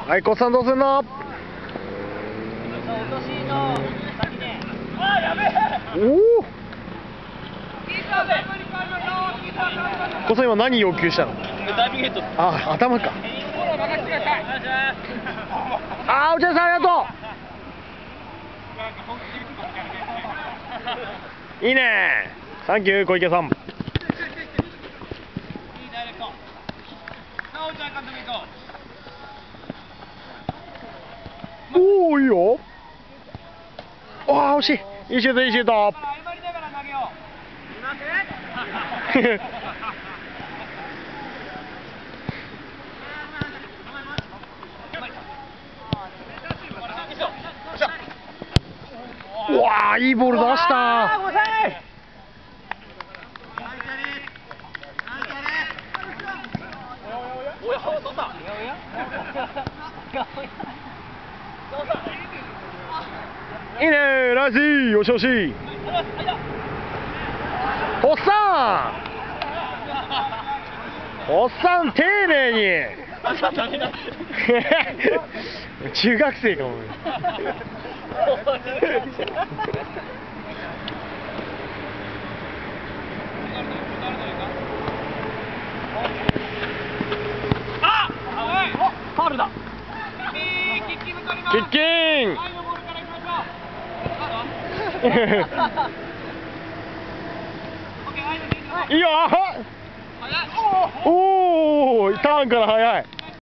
はい、コッさんどうすんの？おお。コッさん今何要求したの？あ、頭か。あー、お茶さんありがとう。いいね。サンキュー小池さん。おお、いいよ。ああ、惜しい。いいシュート、いいシュート。うわあ、いいボール出した。いいね、ナイス、よしよし。おっさん、おっさん丁寧に。中学生かも。 あ、ファウルだ。 キッキン。いいよ。おお、ターンから早い。